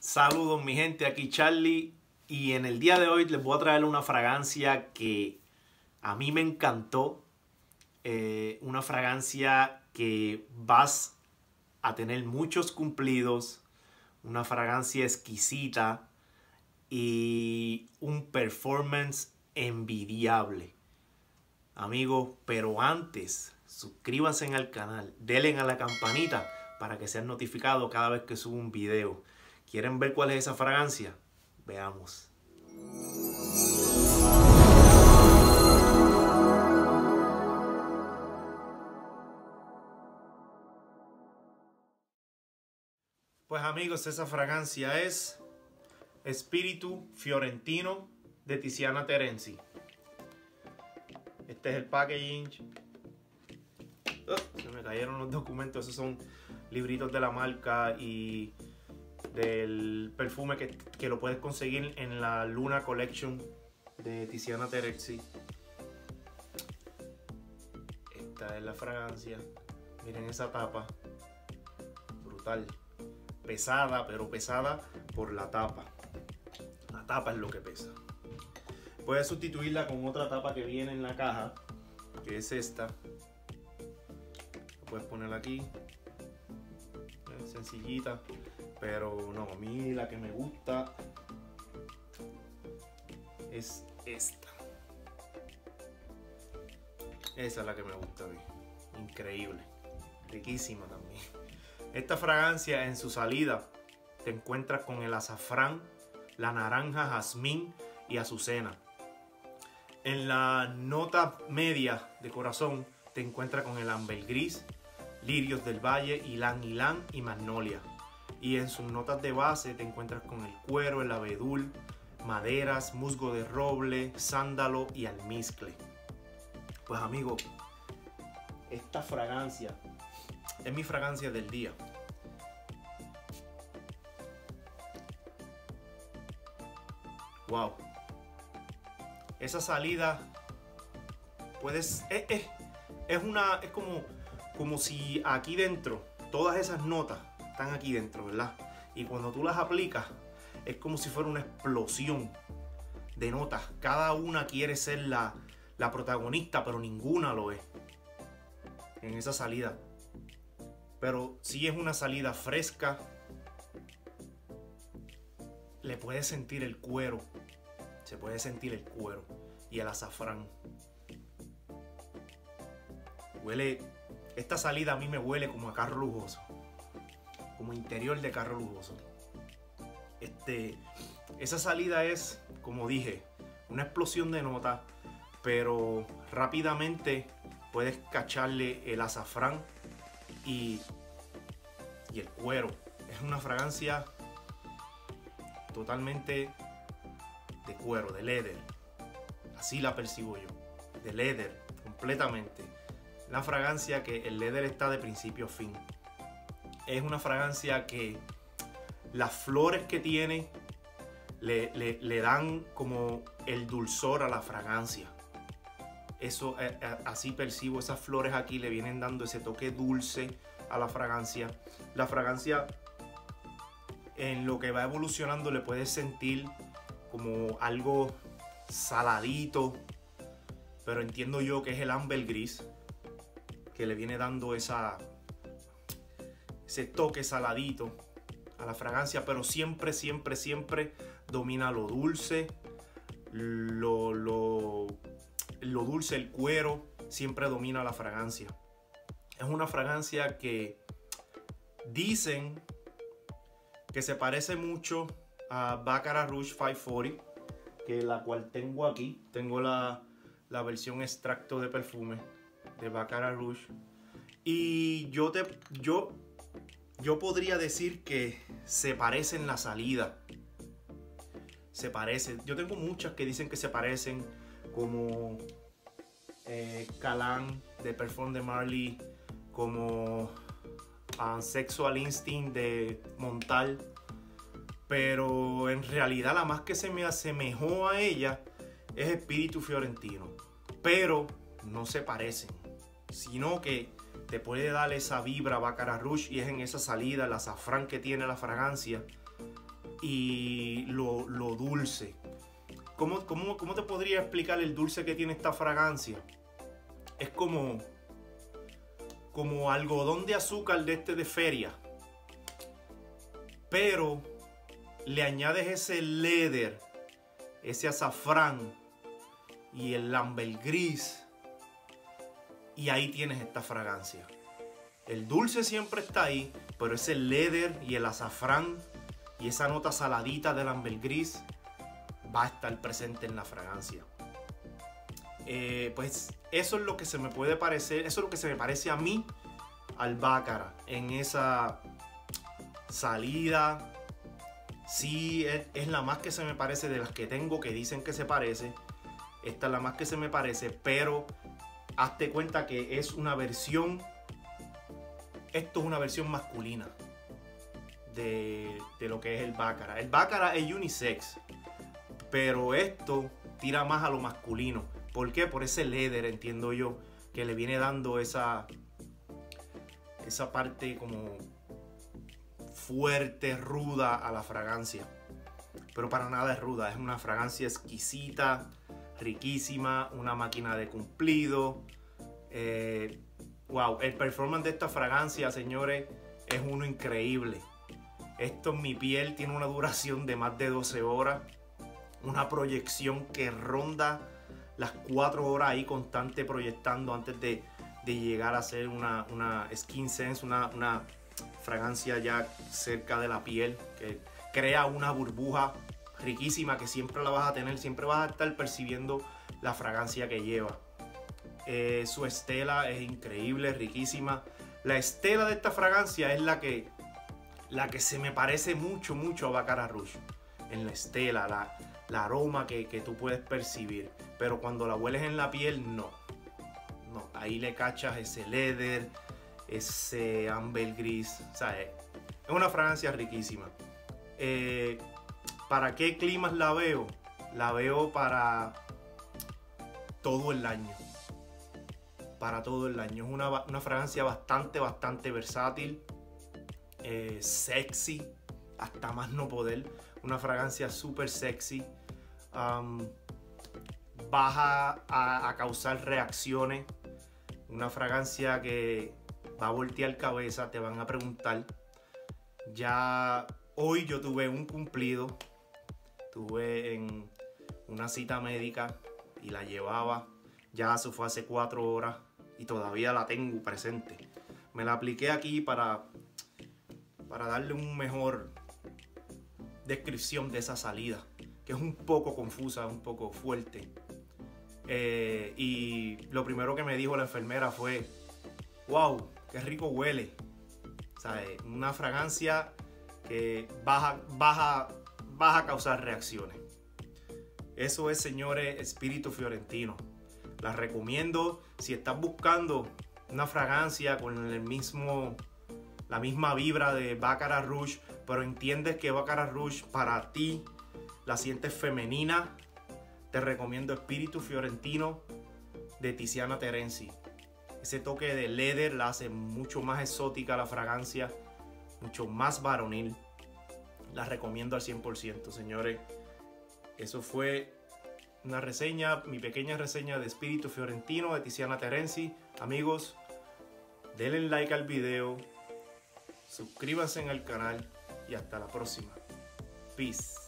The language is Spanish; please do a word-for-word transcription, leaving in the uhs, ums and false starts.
Saludos mi gente, aquí Charlie y en el día de hoy les voy a traer una fragancia que a mí me encantó, eh, una fragancia que vas a tener muchos cumplidos, una fragancia exquisita y un performance envidiable. Amigos, pero antes suscríbanse al canal, denle a la campanita para que sean notificados cada vez que subo un video. ¿Quieren ver cuál es esa fragancia? Veamos. Pues amigos, esa fragancia es Spirito Fiorentino de Tiziana Terenzi. Este es el packaging. Oh, se me cayeron los documentos. Esos son libritos de la marca y del perfume que, que lo puedes conseguir en la Luna Collection de Tiziana Terenzi. Esta es la fragancia. Miren esa tapa. Brutal. Pesada, pero pesada por la tapa. La tapa es lo que pesa. Puedes sustituirla con otra tapa que viene en la caja, que es esta. La puedes poner aquí. Es sencillita. Pero no, a mí la que me gusta es esta. Esa es la que me gusta a mí. Increíble. Riquísima también. Esta fragancia en su salida te encuentras con el azafrán, la naranja, jazmín y azucena. En la nota media de corazón te encuentras con el ambergris, lirios del valle, ylang ylang y magnolia. Y en sus notas de base te encuentras con el cuero, el abedul, maderas, musgo de roble, sándalo y almizcle. Pues amigos, esta fragancia es mi fragancia del día. Wow. Esa salida puedes es, es, es una es como como si aquí dentro todas esas notas están aquí dentro, ¿verdad? Y cuando tú las aplicas es como si fuera una explosión de notas. Cada una quiere ser la, la protagonista, pero ninguna lo es en esa salida. Pero si es una salida fresca, le puedes sentir el cuero, se puede sentir el cuero y el azafrán. Huele, esta salida a mí me huele como a carro lujoso, como interior de carro lujoso. Este, esa salida es, como dije, una explosión de notas, pero rápidamente puedes cacharle el azafrán y, y el cuero. Es una fragancia totalmente de cuero, de leather. Así la percibo yo, de leather, completamente. Una fragancia que el leather está de principio a fin. Es una fragancia que las flores que tiene le, le, le dan como el dulzor a la fragancia. Eso, eh, así percibo, esas flores aquí le vienen dando ese toque dulce a la fragancia. La fragancia, en lo que va evolucionando, le puedes sentir como algo saladito, pero entiendo yo que es el ambergris que le viene dando esa, ese toque saladito a la fragancia, pero siempre, siempre, siempre domina lo dulce, lo, lo, lo dulce, el cuero, siempre domina la fragancia. Es una fragancia que dicen que se parece mucho a Baccarat Rouge quinientos cuarenta, que la cual tengo aquí. Tengo la, la versión extracto de perfume de Baccarat Rouge. Y yo, te, yo, yo podría decir que se parece en la salida. Se parece. Yo tengo muchas que dicen que se parecen, como eh, Calan de Parfum de Marly, como uh, Sexual Instinct de Montal. Pero en realidad la más que se me asemejó a ella es Spirito Fiorentino. Pero no se parecen, sino que te puede dar esa vibra Baccarat Rouge, y es en esa salida, el azafrán que tiene la fragancia. y lo, lo dulce. ¿Cómo, cómo, ¿Cómo te podría explicar el dulce que tiene esta fragancia? Es como, como algodón de azúcar de este de feria, pero le añades ese leather, ese azafrán y el ambergris, y ahí tienes esta fragancia. El dulce siempre está ahí, pero ese leather y el azafrán y esa nota saladita del ambergris va a estar presente en la fragancia. Eh, pues eso es lo que se me puede parecer, eso es lo que se me parece a mí al Baccarat, en esa salida. Sí, es, es la más que se me parece de las que tengo que dicen que se parece. Esta es la más que se me parece, pero hazte cuenta que es una versión, esto es una versión masculina de, de lo que es el Baccarat. El Baccarat es unisex, pero esto tira más a lo masculino. ¿Por qué? Por ese leather, entiendo yo, que le viene dando esa, esa parte como fuerte, ruda a la fragancia. Pero para nada es ruda, es una fragancia exquisita, riquísima, una máquina de cumplido. Eh, wow, el performance de esta fragancia, señores, es uno increíble. Esto en mi piel tiene una duración de más de doce horas, una proyección que ronda las cuatro horas ahí constante proyectando antes de, de llegar a ser una, una skin sense, una, una fragancia ya cerca de la piel, que crea una burbuja riquísima que siempre la vas a tener, siempre vas a estar percibiendo la fragancia que lleva. Eh, su estela es increíble, riquísima. La estela de esta fragancia es la que, la que se me parece mucho, mucho a Baccarat Rouge. En la estela, la, la aroma que, que tú puedes percibir. Pero cuando la hueles en la piel, no. No, ahí le cachas ese leather, ese ambergris. O sea, es una fragancia riquísima. Eh, ¿Para qué climas la veo? La veo para todo el año. Para todo el año. Es una, una fragancia bastante, bastante versátil. Eh, sexy. Hasta más no poder. Una fragancia súper sexy. Um, baja a, a causar reacciones. Una fragancia que va a voltear cabeza. Te van a preguntar. Ya hoy yo tuve un cumplido. Estuve en una cita médica y la llevaba. Ya eso fue hace cuatro horas y todavía la tengo presente. Me la apliqué aquí para, para darle un mejor descripción de esa salida, que es un poco confusa, un poco fuerte. Eh, y lo primero que me dijo la enfermera fue: wow, qué rico huele. O sea, una fragancia que baja, baja, baja a causar reacciones. Eso es, señores, Espíritu Fiorentino. La recomiendo si estás buscando una fragancia con el mismo, la misma vibra de Baccarat Rouge, pero entiendes que Baccarat Rouge para ti la sientes femenina. Te recomiendo Espíritu Fiorentino de Tiziana Terenzi. Ese toque de leather la hace mucho más exótica la fragancia, mucho más varonil. La recomiendo al cien por ciento, señores. Eso fue una reseña, mi pequeña reseña de Espíritu Fiorentino de Tiziana Terenzi. Amigos, denle like al video, suscríbanse al canal y hasta la próxima. Peace.